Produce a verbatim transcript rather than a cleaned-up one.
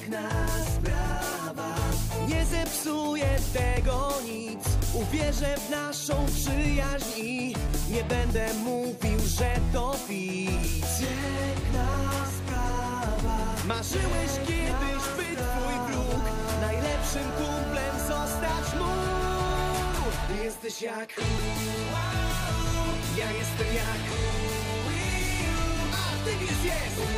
piękna sprawa. Nie zepsuje tego nic, uwierzę w naszą przyjaźń i nie będę mówił, że to widz. Piękna sprawa. Marzyłeś kiedyś, by twój wróg najlepszym kumplem zostać mógł. Ty jesteś jak, ja jestem jak, a ty jest jest.